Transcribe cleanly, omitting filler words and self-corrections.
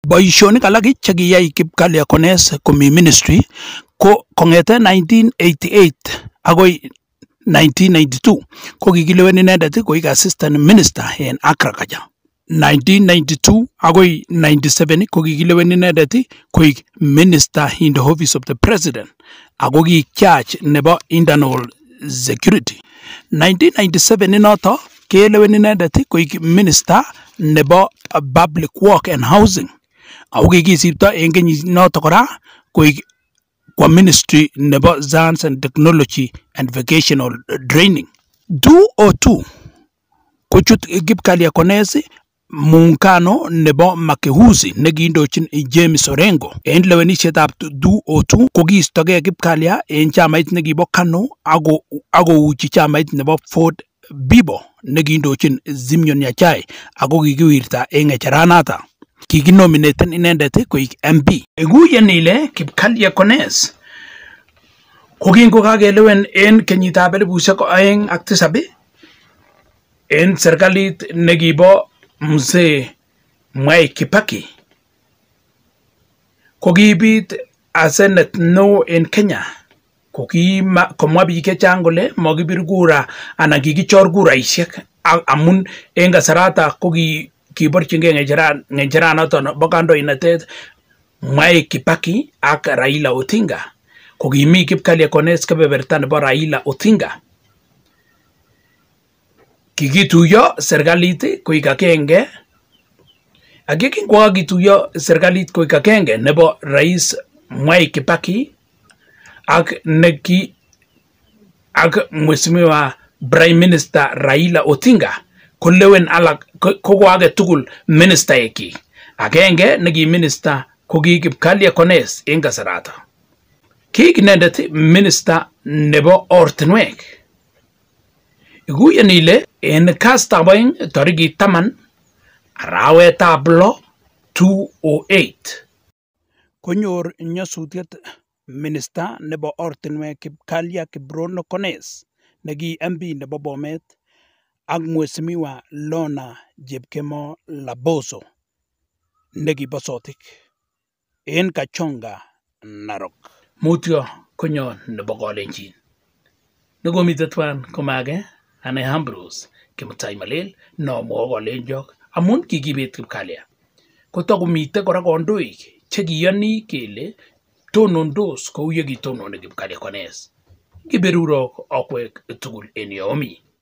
Boishonik alak che kiyai Kipkalya Kones komi ministry ko kongete 1988 agoi 1992 ko kikilewen inendet koik assistant minister en Agriculture. 1992 agoi 97 ko kikilewen inendet koik minister in the office of the president ako ki charge nebo internal security. 1997 inoto kelewen inendet koik minister nebo public work and housing. Ako kikisipto en kenyit noto kora koik kwa ministry nebo science and technology and vocational training. 2002 kochut Kipkalya Kones muungano nebo Makeuzi nekindochin James Orengo. En lewenishetab 2002 kokiistogei Kipkalya en chamait nekibo KANU akouchi chamait nebo Ford Bibo nekindochin Simeon Nyachae ako kikiwirta en ngecheranata. Kikinominaten inendet koik MP. Iguyen ile Kipkalya Kones kokingokakelewen en kenyitab 2007 en serikalit nekibo Mzee Mwai Kibaki kokibit asenet neo en Kenya komwa biik chechang kole makibir kura anan kikichor kuraishek amun en kasarata ko kiborchingei ngecheranoton bo kandoinatet Mwai Kibaki ak Raila Odinga. Kokimi Kipkalya Kones kebeberta nebo Raila Odinga. Kikituyo serikalit koik agenge ak kikituyo serikalit koik agenge nebo Rais Mwai Kibaki ak Mheshimiwa Prime Minister Raila Odinga kolewen alak ko age tugul ministaekyi. Agenge neki minister ko ki Kipkalya Kones en kasarata. Kiik inendet minister nebo ortinwek. Iguyen ile en kastab oeng tarikit 10 arawetab 6 2008 konyor nyasutiet minister nebo ortinwek Kipkalya Kiprono Kones neki MP nebo Bomet ak Mheshimiwa Lona Jepkemo Laboso nekibo Sotik en Kachonga, Narok. Mutyo konyon nebo Kalenjin. Nekomite twan komage ane Ambrose Kimutai Malel nomwo Kalenjok amun kikibet Kipkalya. Kotakomite kora kandoik chekiyoni kele tonondos kou ye kitononi Kipkalya Kones. Kiberurok akwek tugul en yomi.